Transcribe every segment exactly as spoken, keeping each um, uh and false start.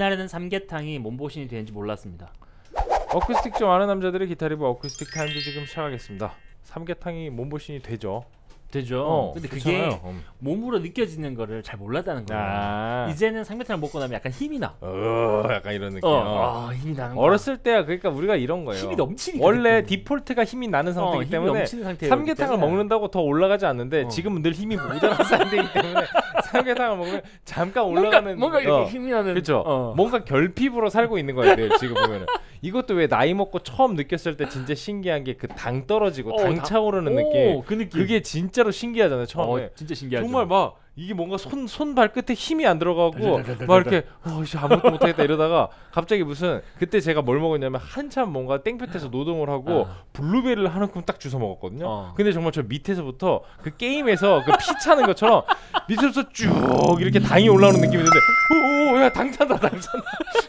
옛날에는 삼계탕이 몸보신이 되는지 몰랐습니다. 어쿠스틱 좀 아는 남자들의 기타 리뷰 어쿠스틱 타임즈 지금 시작하겠습니다. 삼계탕이 몸보신이 되죠. 되죠. 어, 근데 그렇잖아요. 그게 음. 몸으로 느껴지는 거를 잘 몰랐다는 거예요. 아. 이제는 삼계탕을 먹고 나면 약간 힘이 나. 어, 약간 이런 느낌. 어, 어. 아, 힘이 나는 거야. 어렸을 때야 그러니까 우리가 이런 거예요. 힘이 넘치니까. 원래 그때. 디폴트가 힘이 나는 상태이기 어, 힘이 때문에 넘치는 상태예요, 삼계탕을 그때는. 먹는다고 더 올라가지 않는데 어. 지금은 늘 힘이 모자란 상태이기 때문에 삼계탕을 먹으면 잠깐 올라가는 뭔가, 뭔가 이렇게 어. 힘이 나는. 그렇죠. 어. 뭔가 결핍으로 살고 있는 거예요. 늘 지금 보면은. 이것도 왜 나이 먹고 처음 느꼈을 때 진짜 신기한 게 그 당 떨어지고 어, 당 당- 차오르는 오, 느낌. 그 느낌. 그게 진짜로 신기하잖아요. 처음에. 어, 진짜 신기하죠. 정말 막 이게 뭔가 손 손 발끝에 힘이 안 들어가고 달달달달달. 막 이렇게 어 씨 아무것도 못하겠다 이러다가 갑자기 무슨 그때 제가 뭘 먹었냐면 한참 뭔가 땡볕에서 노동을 하고 아. 블루베리를 한 움큼 딱 주워 먹었거든요. 어. 근데 정말 저 밑에서부터 그 게임에서 그 피 차는 것처럼 밑에서부터 쭉 이렇게 당이 올라오는 느낌이 드는데 오오 야 당 찬다 당 찬다.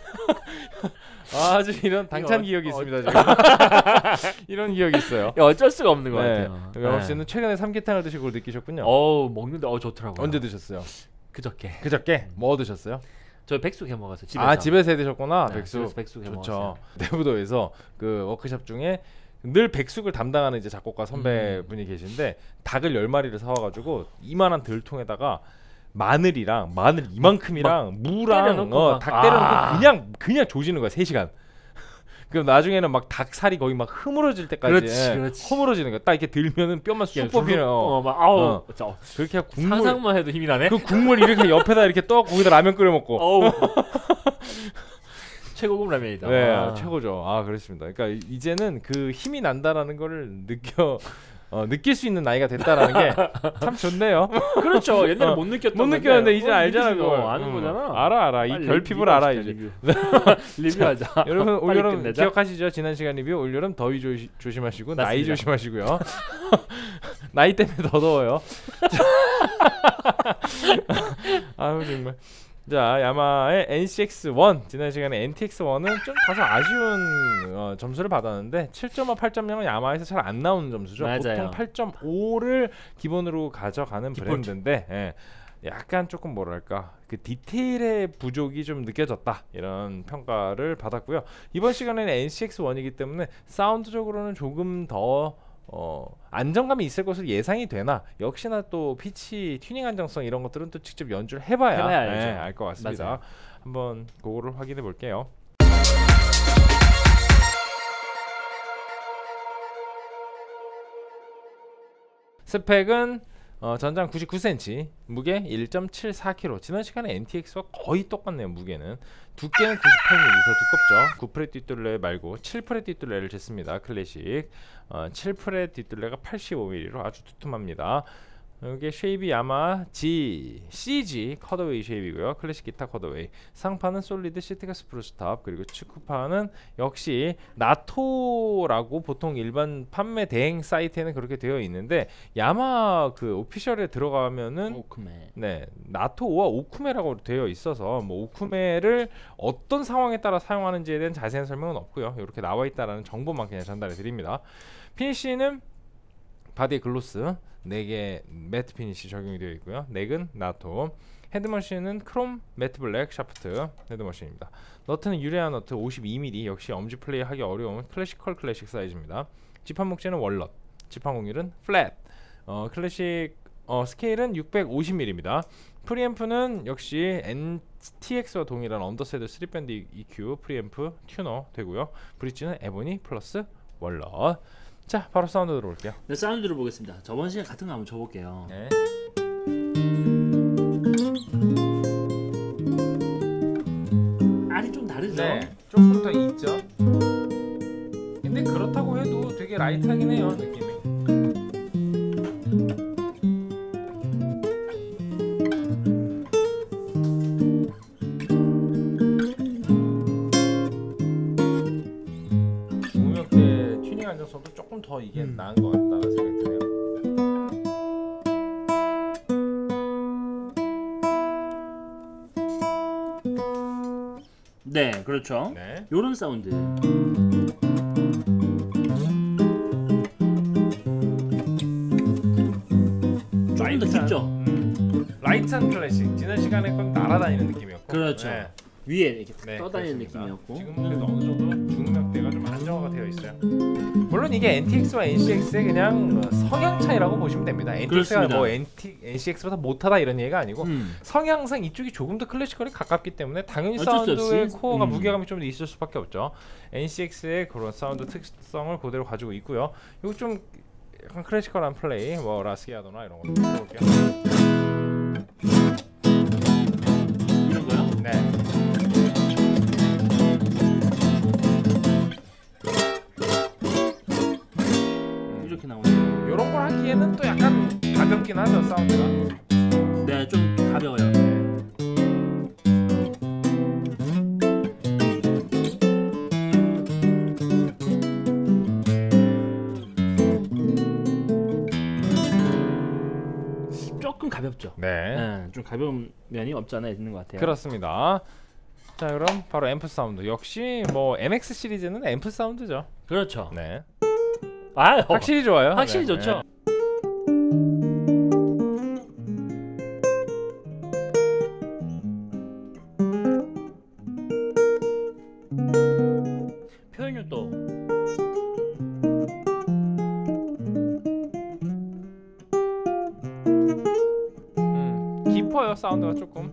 아주 이런 당찬 이거, 기억이 어, 있습니다. 지금. 이런 기억이 있어요. 야, 어쩔 수가 없는 것 네. 같아요. 영업 씨는 최근에 삼계탕을 드시고 그걸 느끼셨군요. 어우, 먹는데 어 좋더라고요. 언제 드셨어요? 그저께. 그저께 뭐 드셨어요? 저 백숙 해 먹었어요. 집에서. 아 집에서 해 드셨구나. 네, 백숙. 집에서 백숙 해 좋죠. 먹었어요. 내부도에서 그 워크숍 중에 늘 백숙을 담당하는 이제 작곡가 선배분이 음. 계신데 닭을 열 마리를 사와가지고 이만한 들통에다가 마늘이랑 마늘 이만큼이랑 무랑 때려놓고 어, 막- 닭 때려놓고 아. 그냥 그냥 조지는 거야 세 시간. 그럼 나중에는 막 닭살이 거의 막 흐물어질 때까지 그렇지, 예, 그렇지. 허물어지는 거야. 딱 이렇게 들면은 뼈만 쑥 그냥 뽑히는. 어, 어. 막 아우. 어. 저, 그렇게 하고 국물 상상만 해도 힘이 나네. 그 국물 이렇게 옆에다 이렇게 떠 거기다 라면 끓여 먹고. 어우. 최고급 라면이다. 네, 아. 최고죠. 아, 그렇습니다. 그러니까 이- 이제는 그 힘이 난다라는 거를 느껴 어, 느낄 수 있는 나이가 됐다라는 게 참 좋네요. 그렇죠. 옛날에 어, 못 느꼈던 못 건데, 느꼈는데 이제 어, 알잖아 느낄 수- 그걸. 어, 아는 음, 거잖아. 알아 알아. 이 빨리 결핍을 리뷰 알아 합시다, 이제. 리뷰. 리뷰하자. 여러분 올 빨리 여름 끝내자. 기억하시죠? 지난 시간 리뷰 올 여름 더위 조시, 조심하시고 나이 맞습니다. 조심하시고요. 나이 때문에 더 더워요. 아유 정말. 자 야마의 엔씨엑스 원 지난 시간에 엔티엑스 원은 좀 다소 아쉬운 어, 점수를 받았는데 칠 점 오, 팔 점 영은 야마에서 잘 안 나오는 점수죠. 맞아요. 보통 팔 점 오를 기본으로 가져가는 디폴트. 브랜드인데 예, 약간 조금 뭐랄까 그 디테일의 부족이 좀 느껴졌다 이런 평가를 받았고요. 이번 시간에는 엔씨엑스 원이기 때문에 사운드적으로는 조금 더 어, 안정감이 있을 것으로 예상이 되나 역시나 또 피치 튜닝 안정성 이런 것들은 또 직접 연주를 해봐야, 해봐야 알죠. 네, 알 것 같습니다. 맞아요. 한번 그거를 확인해 볼게요. 스펙은 어, 전장 구십구 센티미터, 무게 일 점 칠사 킬로그램. 지난 시간에 엔티엑스와 거의 똑같네요. 무게는 두께는 구십팔 밀리미터 두껍죠. 구 프렛 뒷둘레 말고 칠 프렛 뒷둘레를 쟀습니다. 클래식 어, 칠 프렛 뒷둘레가 팔십오 밀리미터로 아주 두툼합니다. 이게 쉐입이 야마 G, 씨지 컷어웨이 쉐입이고요. 클래식 기타 컷어웨이. 상판은 솔리드 시트가 스프루스 탑. 그리고 축구판은 역시 나토라고 보통 일반 판매 대행 사이트에는 그렇게 되어 있는데 야마 그 오피셜에 들어가면은 오크맨. 네 나토와 오쿠메라고 되어 있어서 뭐 오쿠메를 어떤 상황에 따라 사용하는지에 대한 자세한 설명은 없고요. 이렇게 나와 있다라는 정보만 그냥 전달해 드립니다. 피니쉬는 바디 글로스 네 개 매트 피니쉬 적용이 되어 있고요. 넥은 나토. 헤드머신은 크롬 매트 블랙 샤프트 헤드머신입니다. 너트는 유레아 너트 오십이 밀리미터 역시 엄지 플레이 하기 어려운 클래시컬 클래식 사이즈입니다. 지판 목재는 월넛. 지판 공률은 플랫. 어, 클래식 어, 스케일은 육백오십 밀리미터입니다. 프리앰프는 역시 엔티엑스와 동일한 언더세드 쓰리 밴드 이큐 프리앰프 튜너 되고요. 브릿지는 에보니 플러스 월넛. 자 바로 사운드 들어볼게요. 네, 사운드 들어보겠습니다. 저번 시간 같은 거 한번 줘볼게요. 네. 알이 좀 다르죠? 네, 조금 더 있죠. 근데 그렇다고 해도 되게 라이트하긴 해요 느낌이. 음역대 튜닝 안정성도 조금 더 이게 음. 나은 것 같다는 생각이 드네요. 네, 그렇죠. 네. 요런 사운드. 조금 더 깊죠? 음, 라이트한 클래식. 지난 시간에 건 날아다니는 느낌이었고. 그렇죠. 네. 위에 이렇게 네, 떠다니는 그렇습니다. 느낌이었고. 지금 그래도 어느 정도 중력대가 좀 안정화가 되어 있어요. 물론 이게 엔티엑스와 엔씨엑스의 그냥 성향 차이라고 보시면 됩니다. 엔티엑스가 그렇습니다. 뭐 엔티, 엔씨엑스보다 못하다 이런 얘기가 아니고 음. 성향상 이쪽이 조금 더 클래시컬에 가깝기 때문에 당연히 어쩔 수 사운드의 없이. 코어가 음. 무게감이 좀 있을 수밖에 없죠. 엔씨엑스의 그런 사운드 특성을 그대로 가지고 있고요. 이거 좀 약간 클래시컬한 플레이, 뭐 라스기아도나 이런 거 들어볼게요. 이런 거요? 네. 이렇게 나오네요. 이런 걸 하기에는 또 약간 가볍긴 하죠 사운드가. 네, 좀 가벼워요. 조금 가볍죠. 네. 네, 좀 가벼운 면이 없지 않아 있는 것 같아요. 그렇습니다. 자 그럼 바로 앰프 사운드. 역시 뭐 엠엑스 시리즈는 앰프 사운드죠. 그렇죠. 네. 아, 확실히 좋아요. 확실히 네. 좋죠. 표현력도 음, 깊어요 사운드가 조금.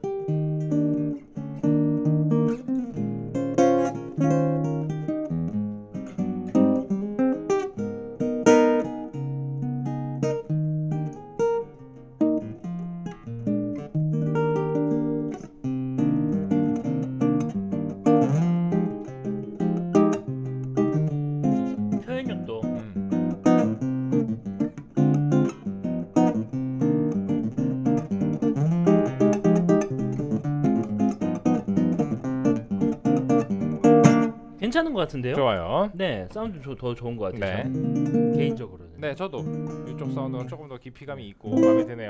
표현력도 음. 괜찮은 것 같은데요. 좋아요. 네, 사운드 조, 더 좋은 것 같아요. 네. 저는. 개인적으로는. 네 저도 이쪽 사운드가 조금 더 깊이감이 있고 마음에 드네요.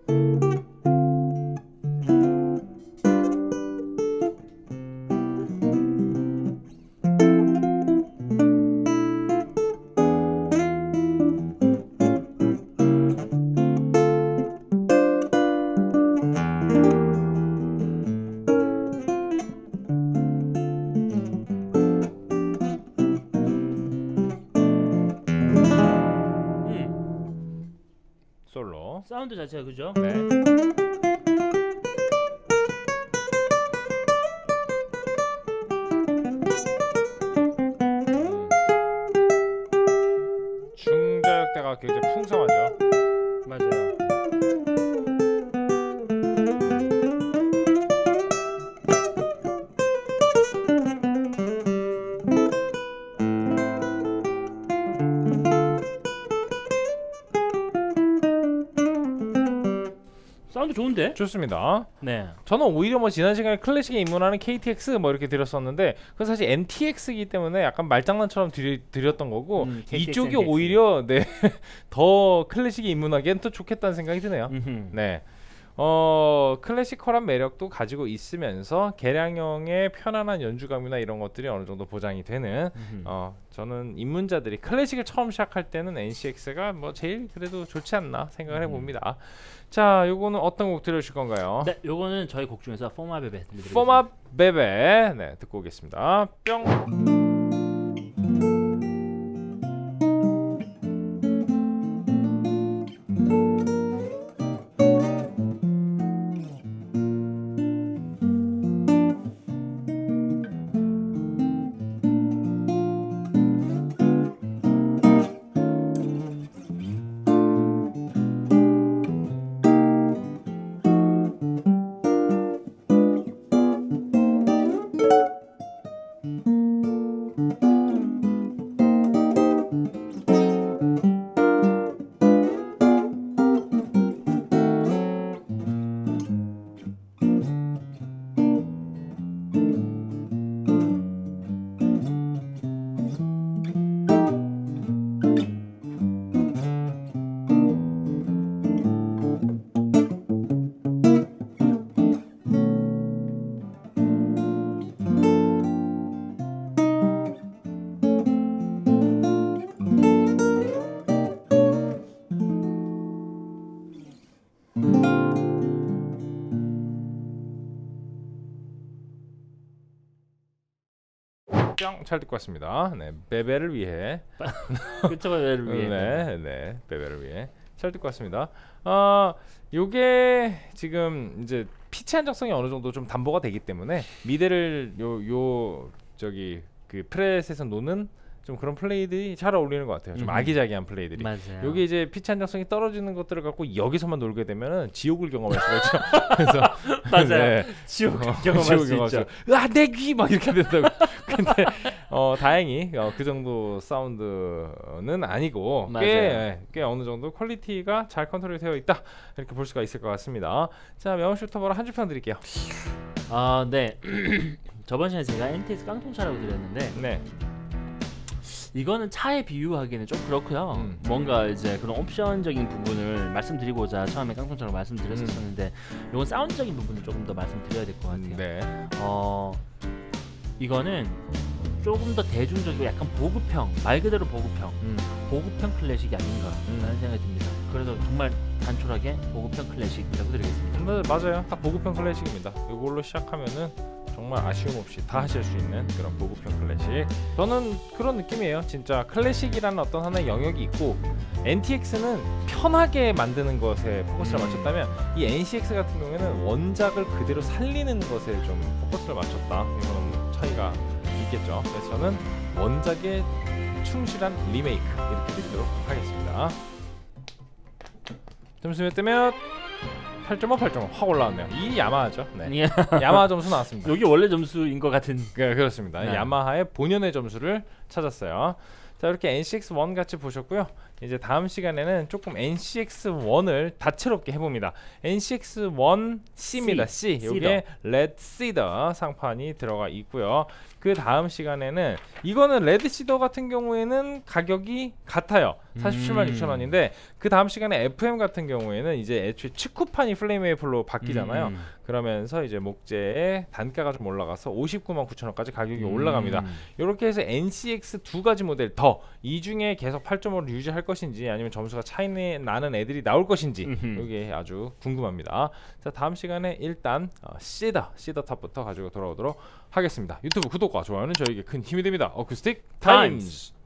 음, 솔로. 사운드 자체가 그죠? 네. 중저역대가 굉장히 풍성하죠. 맞아요. 사운드 좋은데? 좋습니다. 네. 저는 오히려 뭐 지난 시간에 클래식에 입문하는 케이티엑스 뭐 이렇게 드렸었는데 그건 사실 엔티엑스이기 때문에 약간 말장난처럼 드리, 드렸던 거고 음, 케이티엑스, 이쪽이 엔티엑스. 오히려 네, 더 클래식에 입문하기엔 또 좋겠다는 생각이 드네요. 음흠. 네. 어 클래시컬한 매력도 가지고 있으면서 개량형의 편안한 연주감이나 이런 것들이 어느 정도 보장이 되는 음흠. 어 저는 입문자들이 클래식을 처음 시작할 때는 엔씨엑스가 뭐 제일 그래도 좋지 않나 생각을 음. 해봅니다. 자 요거는 어떤 곡 들려주실 건가요? 네, 요거는 저희 곡 중에서 포마 베베 들려드리겠습니다. 포마 베베 네 듣고 오겠습니다. 뿅. 뿅 잘 듣고 왔습니다. 네, 베베를 위해. 그쵸, 베베를 위해. 네, 네, 베베를 위해 잘 듣고 왔습니다. 어, 요게 지금 이제 피치 안정성이 어느 정도 좀 담보가 되기 때문에 미드를 요 요 저기 그 프렛에서 노는 좀 그런 플레이들이 잘 어울리는 것 같아요. 좀 음. 아기자기한 플레이들이. 맞아요. 여기 이제 피치 안정성이 떨어지는 것들을 갖고 여기서만 놀게 되면은 지옥을 경험할 수가 있죠. 그래서 맞아요. 네. 지옥 어, 경험할 지옥 수 경험할 있죠. 수- 아, 내 귀 막 이렇게 된다고. 근데 어, 다행히 어, 그 정도 사운드는 아니고 맞아요. 꽤, 꽤 어느 정도 퀄리티가 잘 컨트롤이 되어 있다 이렇게 볼 수가 있을 것 같습니다. 자, 명호 슈터버로 한 줄 평 드릴게요. 아, 네. 저번 시간에 제가 엔티엑스 깡통차라고 드렸는데 네. 이거는 차에 비유하기는 좀 그렇고요. 음. 뭔가 이제 그런 옵션적인 부분을 말씀드리고자 처음에 깡통차로 말씀드렸었는데 이건 사운드적인 부분을 조금 더 말씀드려야 될 것 같아요. 네. 어, 이거는 조금 더 대중적이고 약간 보급형, 말 그대로 보급형, 음. 보급형 클래식이 아닌가라는 음. 생각이 듭니다. 그래서 정말 단촐하게 보급형 클래식이라고 드리겠습니다. 네, 맞아요. 딱 보급형 클래식입니다. 이걸로 시작하면은 정말 아쉬움 없이 다 하실 수 있는 그런 보급형 클래식. 저는 그런 느낌이에요. 진짜 클래식이라는 어떤 하나의 영역이 있고 엔티엑스는 편하게 만드는 것에 포커스를 음. 맞췄다면 이 엔씨엑스 같은 경우에는 원작을 그대로 살리는 것에 좀 포커스를 맞췄다. 이런 차이가 있겠죠. 그래서 저는 원작에 충실한 리메이크 이렇게 드리도록 하겠습니다. 점수 몇 대면 팔 점 오, 팔 점 오 확 올라왔네요. 이 야마하죠. 네. 예. 야마하 점수 나왔습니다. 여기 원래 점수인 것 같은. 네, 그렇습니다. 네. 야마하의 본연의 점수를 찾았어요. 자, 이렇게 엔씨엑스 원 같이 보셨고요. 이제 다음 시간에는 조금 엔씨엑스 원을 다채롭게 해봅니다. 엔씨엑스 원 씨입니다. C. C. 이게 레드 시더 상판이 들어가 있고요. 그 다음 시간에는 이거는 레드 시더 같은 경우에는 가격이 같아요. 사십칠만 육천 원인데 그 다음 시간에 에프엠 같은 경우에는 이제 애초에 치쿠판이 플레임 웨이플로 바뀌잖아요. 음. 그러면서 이제 목재의 단가가 좀 올라가서 오십구만 구천 원까지 가격이 음. 올라갑니다. 이렇게 해서 엔씨엑스 두 가지 모델 더 이 중에 계속 팔 점 오를 유지할 것인지 아니면 점수가 차이 나는 애들이 나올 것인지 음흠. 이게 아주 궁금합니다. 자, 다음 시간에 일단 어, 시더 시더 탑부터 가지고 돌아오도록 하겠습니다. 유튜브 구독과 좋아요는 저에게 큰 힘이 됩니다. 어쿠스틱 타임즈.